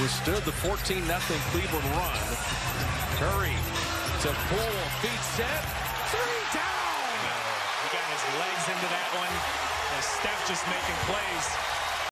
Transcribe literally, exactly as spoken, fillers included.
withstood the fourteen nothing Cleveland run. Curry to Poole, feet set, three down. He got his legs into that one. And Steph just making plays.